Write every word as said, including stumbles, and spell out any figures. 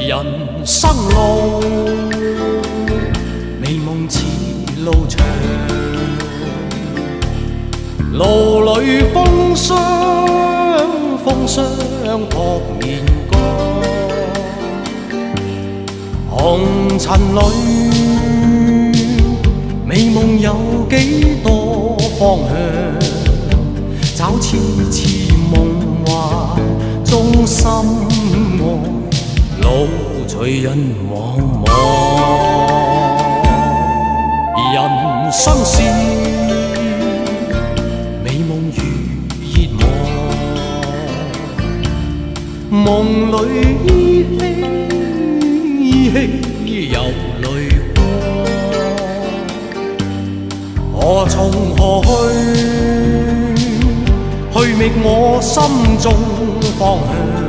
人生路，美梦似路长，路里风霜，风霜扑面光，红尘里，美梦有几多方向？找痴痴梦幻中心爱，路随人茫茫。人生是美梦如热望，梦里依稀依稀有泪光。何从何去？去觅我心中方向。